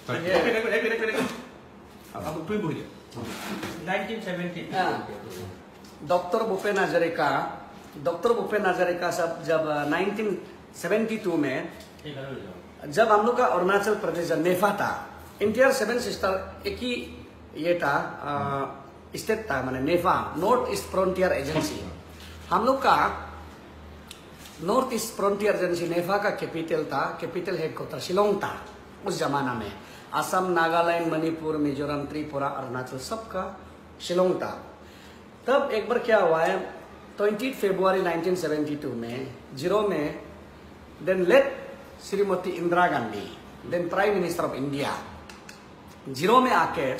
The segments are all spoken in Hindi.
1970 डॉक्टर भूपेन हजारिका साहब जब 1972 में जब हम लोग का अरुणाचल प्रदेश नेफा था, इंटीरियर सेवन सिस्टर एक ही ये था स्टेट था, माने NEFA north east frontier agency. हम लोग का north east frontier agency NEFA का कैपिटल था, कैपिटल हेडक्वार्टर शिलोंग था उस जमाना में। असम, नागालैंड, मणिपुर, मिजोरम, त्रिपुरा, अरुणाचल सबका शिलोंग था। तब एक बार क्या हुआ है, 20 फरवरी 1972 में जीरो में then late Shrimati Indira Gandhi, then prime minister of India, Ziro में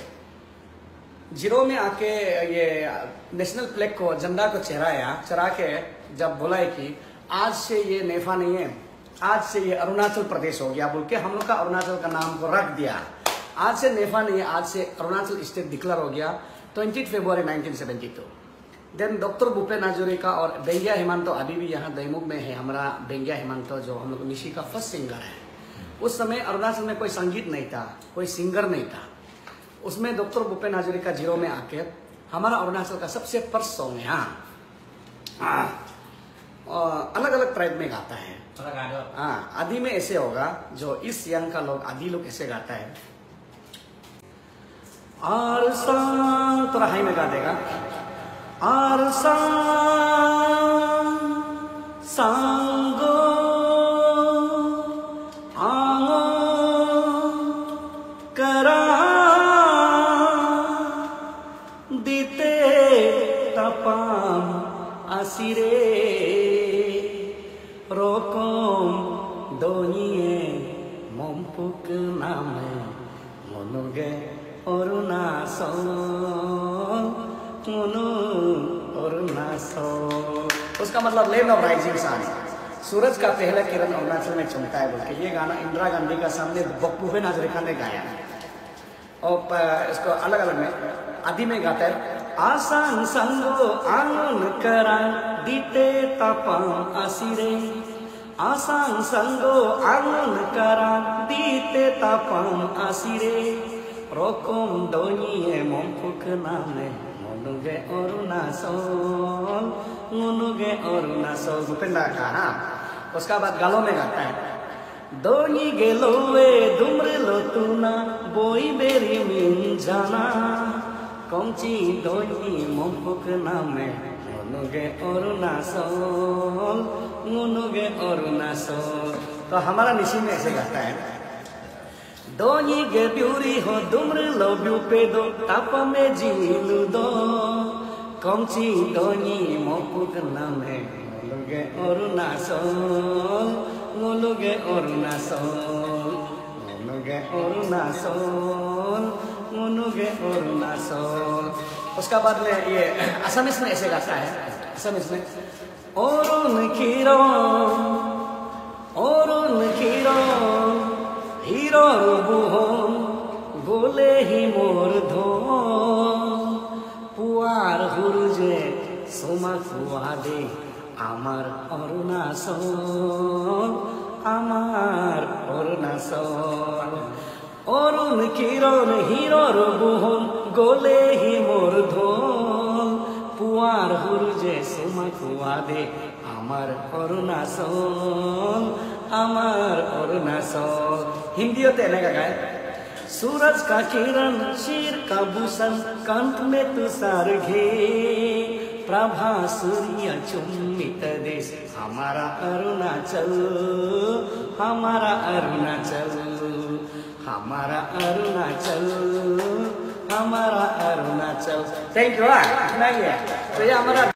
आके ये नेशनल फ्लैग को, झंडा को चढ़ा के जब बोला है कि आज से ये नेफा नहीं है, आज से ये अरुणाचल प्रदेश हो गया, बोल के हम लोग का अरुणाचल का नाम को रख दिया। आज से नेफा नहीं है, आज से अरुणाचल स्टेट डिक्लेयर हो गया 20 फरवरी 1972। देन डॉक्टर भूपेन हजारिका और बेंगिया हेमंतो अभी भी यहाँ दैमुख में है। हमारा बेंगिया हेमंतो जो हम लोग निशी का फर्स्ट सिंगर है। उस समय अरुणाचल में कोई संगीत नहीं था, कोई सिंगर नहीं था। उसमें डॉक्टर भूपेन हजारिका जीरो में आके हमारा अरुणाचल का सबसे फर्स्ट सॉन्ग है। अलग अलग ट्राइब में गाता है। आदि में ऐसे होगा, जो इस यंग का लोग आदि लोग ऐसे गाता है। और सांग थोड़ा हाई में गा देगा। और सांगो आंगो करा दीते तपाम आसिरे रोकोम दोनिए मोमपुक नामे मोनुगे अरुणाचल उसका मतलब लैंड ऑफ राइजिंग सन, सूरज का पहला किरण अरुणाचल में चमकता है बोल के ये गाना इंदिरा गांधी का सामने भूपेन हजारिका ने गाया। और इसको अलग अलग में आदि में गाता है। आसान संगो आंगन करा दीते तपाम आसिरे, आसान संगो आंगन करा दीते तपाम आसिरे रोकोम दोनिए मोमपुक नामे मोनुगे अरुणाचल भूपेन का। हाँ, उसका बाद गालों में गाता है। दोनी गेलोवे दुमरे लोतुना बोई बेरी मिन जाना कमची दोनी मोमपुक नामे मोनुगे अरुणाचल। तो हमारा निशी में ऐसे गाता है। दोनी गे ब्यूरी हो दुमरे लो ब्यू पे दो तापा में जीलू दो कमची दोनी मोमपुक नामे मोनुगे अरुणाचल। उसका बाद में ये असमिस में ऐसे गाता है। असमिस में ओरुन खीरो हीरो बुहोन गोले ही मोर धो पुआर हुरुजे सोमा कुआ दे आमार अरुणाचल। अरुण किरण हीरोर बुहोन गोले ही मोर धोल पुआर हुरुजे सोमा कुआ दे आमार अरुणाचल। हिंदी होते हैं ना गाय। सूरज का किरण शीर का भूषण कंठ में तुषार घे प्रभा सूर्य चुम्बित देश हमारा अरुणाचल। Thank you. तो ये हमारा